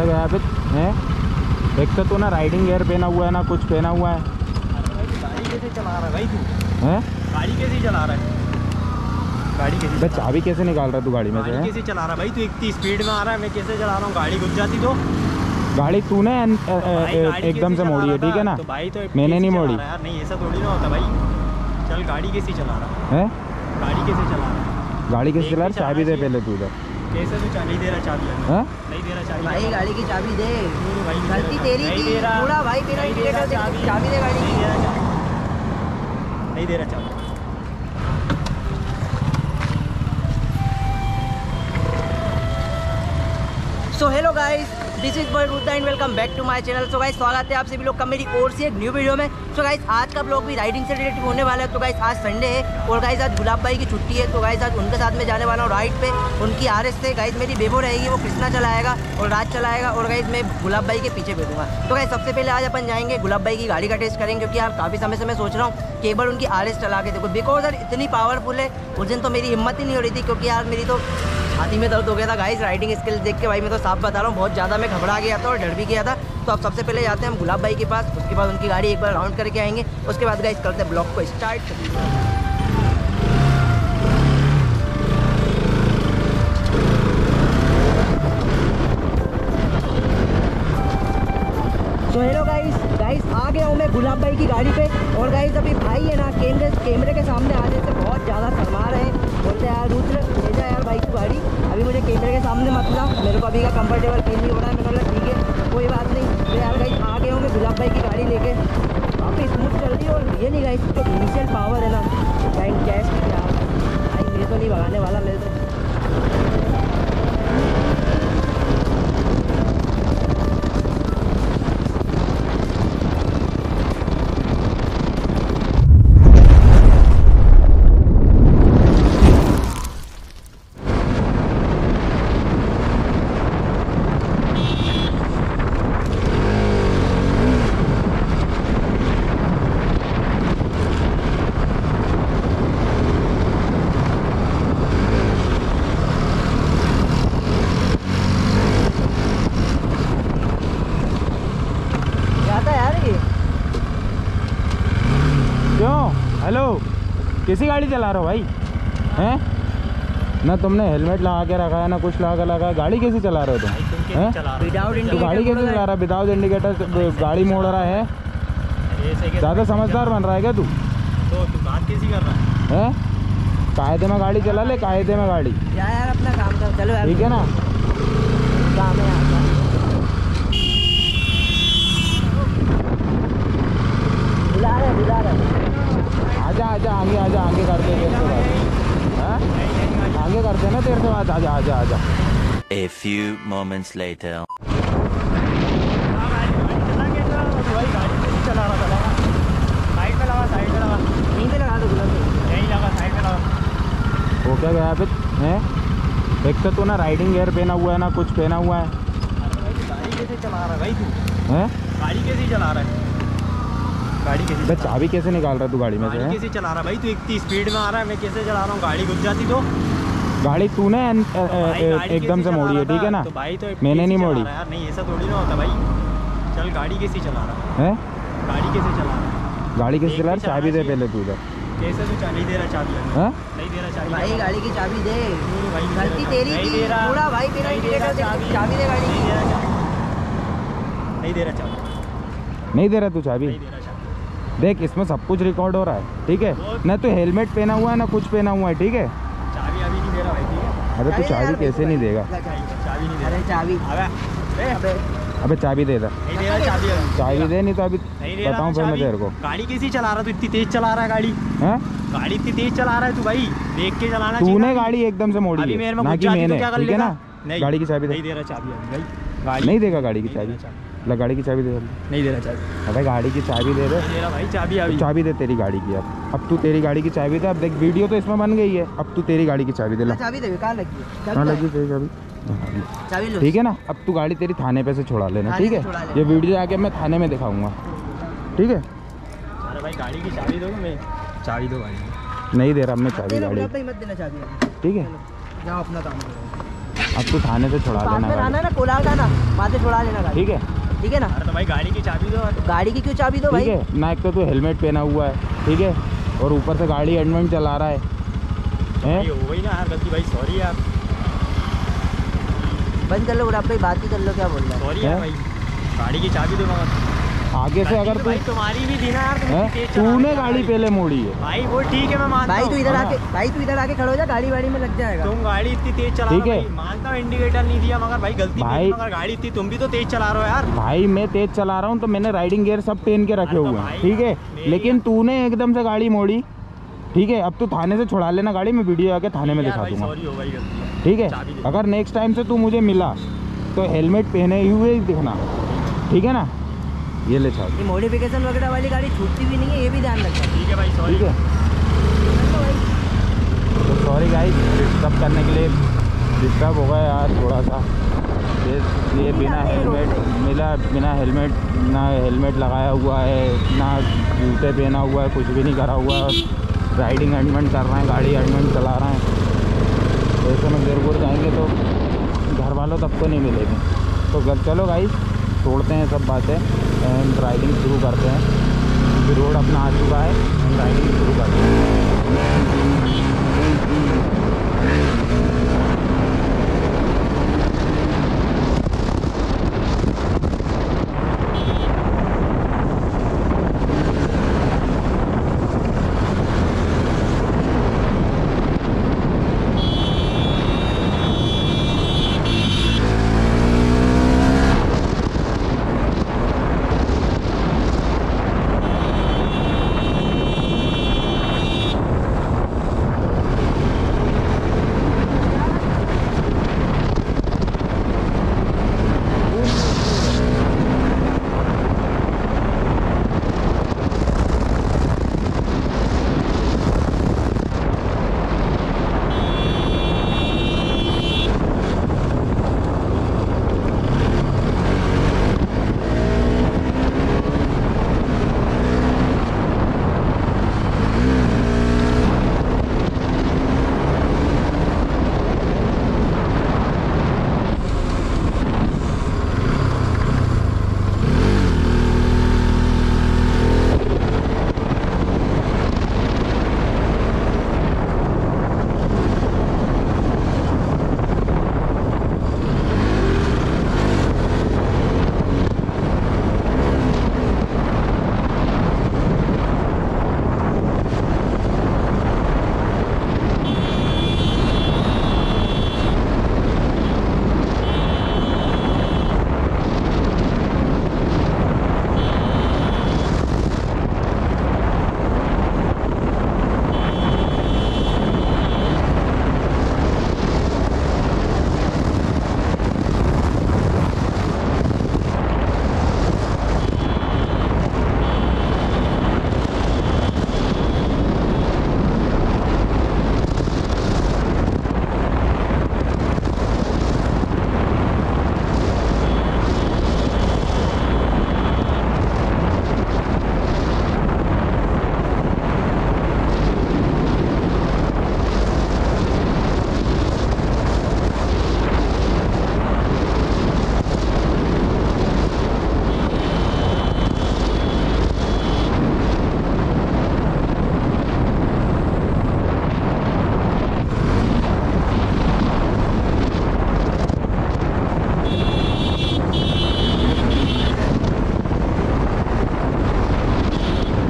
क्या गया पे है? एक तो ना राइडिंग गियर पहना हुआ है ना कुछ पहना हुआ है। गाड़ी कैसे चला रहा है भाई तू? हैं? गाड़ी कैसे चला रहा है? गाड़ी कैसे? चाबी कैसे निकाल रहा है तू गाड़ी में से? गाड़ी कैसे चला रहा है भाई तू? इतनी स्पीड में आ रहा है, मैं कैसे चला रहा हूँ? गाड़ी घुस जाती तो? गाड़ी तूने एकदम से मोड़ी है, ठीक है ना? तो भाई तो मैंने नहीं मोड़ी यार, नहीं ऐसा थोड़ी ना होता भाई। चल गाड़ी कैसे चला रहा है? गाड़ी कैसे चला रहा है? गाड़ी कैसे चला रहा? चाबी दे पहले तू इधर। कैसे तू नहीं दे रहा चाबी? नहीं दे रहा चाबी भाई, गाड़ी की चाबी दे। भाई गलती तेरी नहीं थी। दे रहा। थोड़ा भाई मेरा इंडिकेटर चाबी दे गाड़ी की। नहीं दे रहा चाबी। So hello guys, this is boy Rudra and welcome back to my channel. So guys, स्वागत है आप सभी लोग का मेरी ओर से एक न्यू वीडियो में। सो गाइस, आज का ब्लॉग भी राइडिंग से रिलेटेड होने वाला है। तो गाइस, आज संडे है और गाइस आज गुलाब भाई की छुट्टी है। तो गाइस, आज उनके साथ में जाने वाला हूँ राइड पे। उनकी RS से गाइस मेरी बेबो रहेगी, वो कृष्णा चलाएगा और राज चलाएगा और गाइस मैं गुलाब भाई के पीछे बैठूंगा। तो गाइस, सबसे पहले आज अपन जाएंगे गुलाब भाई की गाड़ी का टेस्ट करेंगे, क्योंकि यार काफ़ी समय से मैं सोच रहा हूँ कि एक बार उनकी RS चला के देखो, बिकॉज यार इतनी पावरफुल है। उस दिन तो मेरी हिम्मत ही नहीं हो रही थी, क्योंकि यार मेरी तो छाती में दर्द हो गया था गाइस राइडिंग स्किल्स देख के। भाई मैं तो साफ बता रहा हूँ, बहुत ज़्यादा मैं घबरा गया था और डर भी गया था। तो अब सबसे पहले जाते हैं हम गुलाब भाई के पास, उसके बाद उनकी गाड़ी एक बार राउंड करके आएंगे, उसके बाद गाइस करते हैं ब्लॉग को स्टार्ट। तो हेलो गाइस आ गया हूँ मैं गुलाब भाई की गाड़ी पे। और गाइस अभी भाई है ना कैमरे के सामने आने से बहुत ज़्यादा शर्मा रहे हैं। बोलते यार रुद्र भेजा यार भाई की गाड़ी, अभी मुझे कैमरे के सामने मत ला, मेरे को अभी का कंफर्टेबल फील नहीं हो रहा है। मैंने बोला ठीक है कोई बात नहीं। तो यार गाइस आ गया हूँ मैं गुलाब भाई की गाड़ी लेके, काफ़ी स्मूथ चल रही है। और ये नहीं गाइस, जो इनिशियल पावर है ना कैश यार भाई, मेरे तो नहीं भगाने वाला, मेरे तो हेलो, कैसी गाड़ी चला रहे हो भाई? हैं? ना तुमने हेलमेट लगा के रखा है ना कुछ लगा है, गाड़ी कैसे चला रहे हो तुम? हैं? तो गाड़ी कैसे चला रहा है विदाउट इंडिकेटर? गाड़ी मोड़ रहा है, ज़्यादा समझदार बन रहा है क्या तू? तो तू बात कैसी कर रहा है? कायदे में गाड़ी चला ले, कायदे में गाड़ी। यार अपना काम कर, चलो यार, ठीक है ना? काम है यार। बुला रहे आजा आगे करते हैं तेरे से बात। आगे करते हैं ना तेरे से बात, आजा। A few moments later. वो क्या गया पे है? एक तो ना राइडिंग गियर पहना हुआ है ना कुछ पहना हुआ है। गाड़ी कैसे चला रहा है भाई तू? हैं? गाड़ी कैसे चला रहा है? गाड़ी कैसे? चाबी कैसे निकाल रहा है तू गाड़ी में से? गाड़ी कैसे चला रहा है भाई तू? इतनी स्पीड में आ रहा है, मैं कैसे चला रहा हूँ? गाड़ी घुस जाती तो? गाड़ी तूने एकदम से मोड़ी है, ठीक है ना? तो भाई तो मैंने नहीं मोड़ी यार, नहीं ऐसा थोड़ी ना होता भाई। चल गाड़ी कैसे चला रहा है? गाड़ी कैसे चला रहा है? गाड़ी कैसे चला रहा? चाबी दे पहले तू इधर। कैसे तू नहीं दे रहा चाबी? नहीं दे रहा चाबी। भाई गाड़ी की चाबी दे। भाई गलती तेरी थी। थोड़ा भाई मेरा इंडिकेटर चाबी दे गाड़ी की। नहीं दे रहा चाबी। नहीं दे रहा तू चाबी? देख इसमें सब कुछ रिकॉर्ड हो रहा है, ठीक है ना? तो हेलमेट पहना हुआ है ना कुछ पहना हुआ है, ठीक है? चाबी अभी नहीं दे रहा भाई, ठीक है? अबे तू चाबी कैसे नहीं देगा? चाबी नहीं दे अरे चाबी, अबे चाबी दे दे। नहीं दे रहा चाबी अभी। चाबी दे, नहीं तो अभी नहीं दे रहा बताऊं फिर मैं तेरे को। गाड़ी कैसी चला रहा तू? इतनी तेज चला रहा है गाड़ी? हैं? गाड़ी इतनी तेज चला रहा है तू भाई, देख के चलाना चाहिए। तूने गाड़ी एकदम से मोड़ी है ना कि मैंने, ठीक है ना? गाड़ी की चाबी दे। नहीं दे रहा चाबी अभी भाई। नहीं देगा गाड़ी की चाबी? ला गाड़ी की चाबी दे। नहीं दे रहा चाबी। अबे गाड़ी की चाबी दे दे। नहीं दे रहा भाई चाबी अभी। चाबी दे तेरी गाड़ी की। अब तू तेरी गाड़ी की चाबी दे। अब देख वीडियो तो इसमें बन गई है, अब तू तेरी गाड़ी की चाबी दे। ला चाबी दे, कहाँ लगी है? कहाँ लगी तेरी चाबी? चाबी लो, ठीक है ना? अब तू गाड़ी तेरी थाने पे से छुड़ा लेना, ठीक है? ये वीडियो आके मैं थाने में दिखाऊंगा, ठीक है? अरे भाई गाड़ी की चाबी दो, मैं चाबी दो गाड़ी। नहीं दे रहा मैं चाबी गाड़ी, मत देना चाबी, ठीक है? जाओ अपना काम करो। अब तू थाने से छुड़ा बाद लेना में गाड़ी। आना ना, कोलार आना, वहाँ से छुड़ा लेना गाड़ी। ठीक है ठीक है ना? अरे तो भाई गाड़ी की चाबी दो। गाड़ी की क्यों चाबी दो ठीक भाई? है ना, एक तो तू हेलमेट पहना हुआ है, ठीक है, और ऊपर से गाड़ी एडमेंट चला रहा है भाई हो गई ना यार गलती भाई, सॉरी यार। बंद कर लो गुलाब भाई, बात ही कर लो, क्या बोल रहा है? सॉरी यार हैं? भाई, गाड़ी की चाबी दो मगर। आगे से अगर भाई तुम्हारी भी थी ना यार, तुम हैं? इतनी तेज चला रहे तूने थे गाड़ी पहले मोड़ी है। भाई वो ठीक है, मैं मानता भाई हूँ। तू इधर हाँ। आके, भाई तू इधर आके खड़ो हो जा, गाड़ी वाड़ी में लग जाएगा। तुम गाड़ी इतनी तेज चला रहे ठीक हो है। भाई, मानता हूँ इंडिकेटर नहीं दिया, मगर भाई गलती भाई- मेरी, मगर गाड़ी इतनी तुम भी तो तेज चला रहे हो यार। भाई मैं तेज चला रहा हूँ तो मैंने राइडिंग गियर सब पहन के रखे अरे तो हुए हैं, भाई ठीक है, मेरी- लेकिन तूने एकदम से गाड़ी मोड़ी। ठीक है, अब तू थाने से छुड़ा लेना गाड़ी, मैं वीडियो आके थाने में यार दिखा भाई दूंगा। सॉरी हो गई गलती। ठीक है, चाबी दे। अगर नेक्स्ट टाइम से तू मुझे मिला तो हेलमेट पहने हुए ही दिखना, ठीक है ना। ये ले चाबी। ये मॉडिफिकेशन वगैरह वाली गाड़ी छूटती भी नहीं है, ये भी ध्यान रखना। ठीक है भाई सॉरी। ठीक है, तो सॉरी गाइस डिस्टर्ब करने के लिए, डिस्टर्ब हो गया यार थोड़ा सा। ये बिना हेलमेट ना हेलमेट लगाया हुआ है, ना जूते पहना हुआ है, कुछ भी नहीं करा हुआ है, राइडिंग एडमेंट कर रहे हैं, गाड़ी एडमेंट चला रहे हैं। ऐसे में गिर जाएंगे तो घर वालों तक तो नहीं मिलेंगे। तो चलो गाइस छोड़ते हैं सब बातें एंड राइडिंग शुरू करते हैं, क्योंकि रोड अपना आ चुका है, राइडिंग शुरू करते हैं।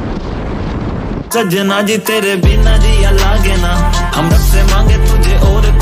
सजना जी तेरे बिना जी लागे ना, हम रब से मांगे तुझे और